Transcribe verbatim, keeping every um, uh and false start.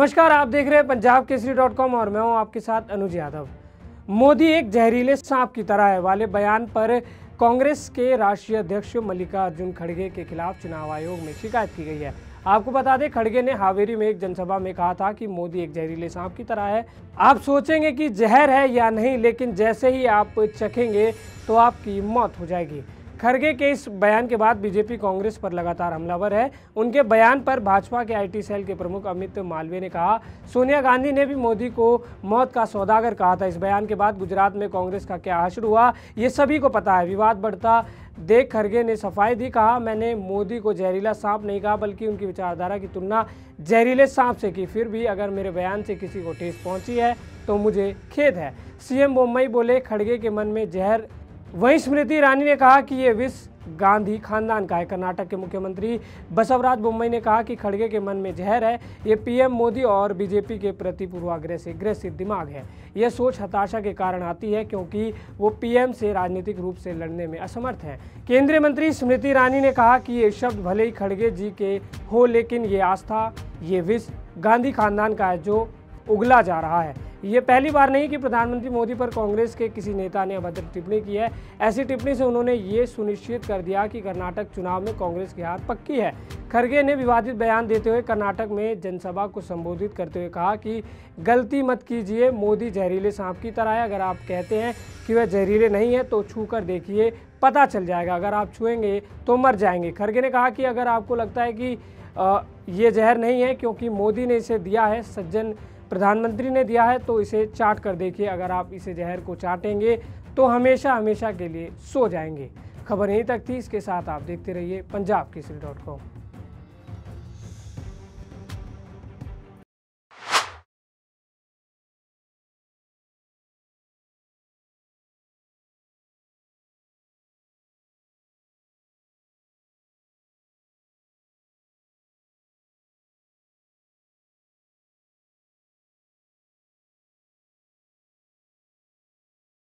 नमस्कार, आप देख रहे हैं पंजाब केसरी डॉट कॉम और मैं हूं आपके साथ अनुज यादव। मोदी एक जहरीले सांप की तरह है वाले बयान पर कांग्रेस के राष्ट्रीय अध्यक्ष मल्लिकार्जुन खड़गे के खिलाफ चुनाव आयोग में शिकायत की गई है। आपको बता दें, खड़गे ने हावेरी में एक जनसभा में कहा था कि मोदी एक जहरीले सांप की तरह है। आप सोचेंगे कि जहर है या नहीं, लेकिन जैसे ही आप चखेंगे तो आपकी मौत हो जाएगी। खड़गे के इस बयान के बाद बीजेपी कांग्रेस पर लगातार हमलावर है। उनके बयान पर भाजपा के आईटी सेल के प्रमुख अमित मालवीय ने कहा, सोनिया गांधी ने भी मोदी को मौत का सौदागर कहा था। इस बयान के बाद गुजरात में कांग्रेस का क्या हश्र हुआ, ये सभी को पता है। विवाद बढ़ता देख खड़गे ने सफाई दी, कहा, मैंने मोदी को जहरीला सांप नहीं कहा, बल्कि उनकी विचारधारा की तुलना जहरीले सांप से की। फिर भी अगर मेरे बयान से किसी को ठेस पहुंची है तो मुझे खेद है। सीएम बोम्मई बोले, खड़गे के मन में जहर। वहीं स्मृति ईरानी ने कहा कि ये विष गांधी खानदान का है। कर्नाटक के मुख्यमंत्री बसवराज बोम्मई ने कहा कि खड़गे के मन में जहर है। ये पीएम मोदी और बीजेपी के प्रति पूर्वाग्रह से ग्रसित दिमाग है। यह सोच हताशा के कारण आती है क्योंकि वो पीएम से राजनीतिक रूप से लड़ने में असमर्थ हैं। केंद्रीय मंत्री स्मृति ईरानी ने कहा कि ये शब्द भले ही खड़गे जी के हो, लेकिन ये आस्था, ये विष गांधी खानदान का है जो उगला जा रहा है। ये पहली बार नहीं कि प्रधानमंत्री मोदी पर कांग्रेस के किसी नेता ने अभद्र टिप्पणी की है। ऐसी टिप्पणी से उन्होंने ये सुनिश्चित कर दिया कि कर्नाटक चुनाव में कांग्रेस की हार पक्की है। खड़गे ने विवादित बयान देते हुए कर्नाटक में जनसभा को संबोधित करते हुए कहा कि गलती मत कीजिए, मोदी जहरीले सांप की तरह है। अगर आप कहते हैं कि वह जहरीले नहीं है तो छू कर देखिए, पता चल जाएगा। अगर आप छुएंगे तो मर जाएंगे। खड़गे ने कहा कि अगर आपको लगता है कि आ, ये जहर नहीं है क्योंकि मोदी ने इसे दिया है, सज्जन प्रधानमंत्री ने दिया है, तो इसे चाट कर देखिए। अगर आप इसे जहर को चाटेंगे तो हमेशा हमेशा के लिए सो जाएंगे। खबर यहीं तक थी। इसके साथ आप देखते रहिए पंजाब केसरी डॉट कॉम।